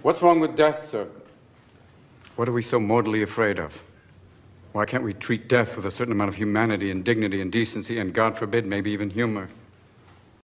What's wrong with death, sir? What are we so mortally afraid of? Why can't we treat death with a certain amount of humanity and dignity and decency and, God forbid, maybe even humor?